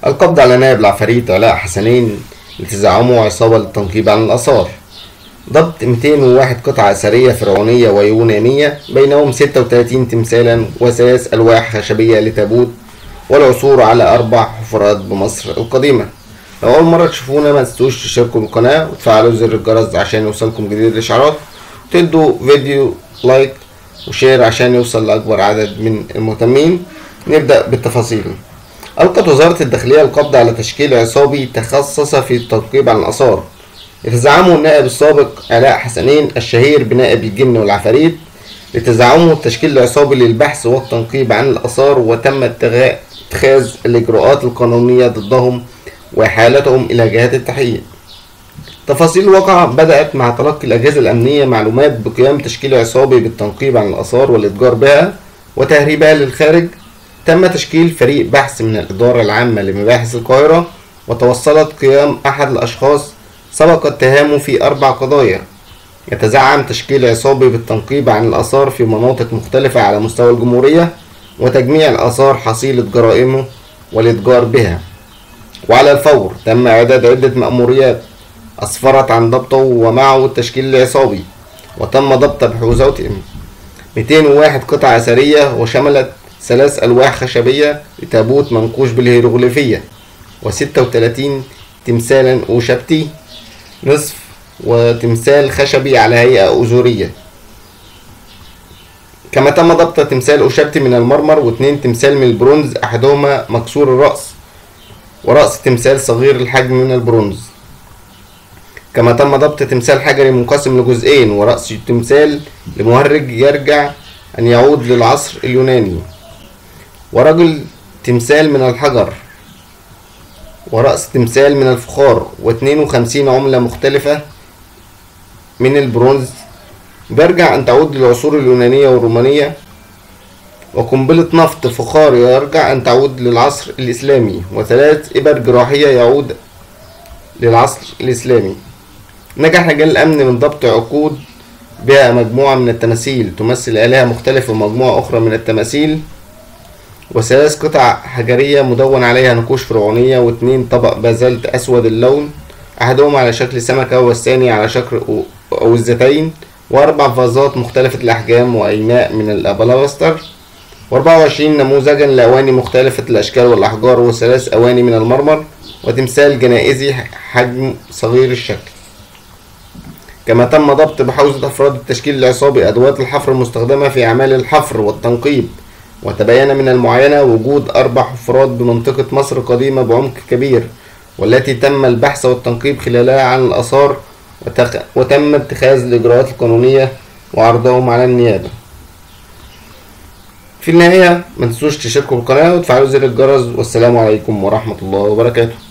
القبض على نائب العفاريت علاء حسنين لتزعمه عصابة للتنقيب عن الآثار. ضبط 201 قطعة أثرية فرعونية ويونانية، بينهم 36 تمثالا وثلاث ألواح خشبية لتابوت، والعثور على 4 حفرات بمصر القديمة. لو أول مرة تشوفونا ما تنسوش تشتركوا بالقناة وتفعلوا زر الجرس عشان يوصلكم جديد الإشعارات، وتدوا فيديو لايك وشير عشان يوصل لأكبر عدد من المهتمين. نبدأ بالتفاصيل. ألقت وزارة الداخلية القبض على تشكيل عصابي تخصص في التنقيب عن الآثار، يتزعمه النائب السابق علاء حسنين الشهير بنائب الجن والعفاريت، لتزعمه التشكيل العصابي للبحث والتنقيب عن الآثار، وتم اتخاذ الإجراءات القانونية ضدهم وإحالتهم إلى جهات التحقيق. تفاصيل الواقعة بدأت مع تلقي الأجهزة الأمنية معلومات بقيام تشكيل عصابي بالتنقيب عن الآثار والإتجار بها وتهريبها للخارج. تم تشكيل فريق بحث من الإدارة العامة لمباحث القاهرة، وتوصلت قيام أحد الأشخاص سبق اتهامه في 4 قضايا. يتزعم تشكيل عصابي بالتنقيب عن الآثار في مناطق مختلفة على مستوى الجمهورية، وتجميع الآثار حصيلة جرائمه والإتجار بها. وعلى الفور تم إعداد عدة مأموريات أسفرت عن ضبطه ومعه التشكيل العصابي، وتم ضبط بحوزتهم 201 قطعة أثرية، وشملت 3 ألواح خشبية لتابوت منقوش بالهيروغليفية، و36 تمثالا أوشبتي نصف، وتمثال خشبي على هيئة أزورية. كما تم ضبط تمثال أوشبتي من المرمر، و2 تمثال من البرونز أحدهما مكسور الرأس، ورأس تمثال صغير الحجم من البرونز. كما تم ضبط تمثال حجري منقسم لجزئين، ورأس تمثال لمهرج يرجع أن يعود للعصر اليوناني، ورجل تمثال من الحجر، ورأس تمثال من الفخار، و52 عملة مختلفة من البرونز بيرجع أن تعود للعصور اليونانية والرومانية، وقنبلة نفط فخار يرجع أن تعود للعصر الإسلامي، و3 إبر جراحية يعود للعصر الإسلامي. نجح رجال الأمن من ضبط عقود بها مجموعة من التماثيل تمثل آلهة مختلفة، ومجموعة أخرى من التماثيل، و3 قطع حجرية مدون عليها نقوش فرعونية، و2 طبق بازلت أسود اللون، أحدهما على شكل سمكة والثاني على شكل أوزتين، و4 فازات مختلفة الأحجام وإيناء من الأبلاستر، و24 نموذجا لأواني مختلفة الأشكال والأحجار، و3 أواني من المرمر، وتمثال جنائزي حجم صغير الشكل. كما تم ضبط بحوزة أفراد التشكيل العصابي أدوات الحفر المستخدمة في أعمال الحفر والتنقيب، وتبين من المعاينة وجود 4 حفرات بمنطقة مصر القديمة بعمق كبير، والتي تم البحث والتنقيب خلالها عن الآثار، وتم اتخاذ الإجراءات القانونية وعرضهم على النيابة. في النهاية ما تنسوش تشتركوا بالقناة وتفعلوا زر الجرس، والسلام عليكم ورحمة الله وبركاته.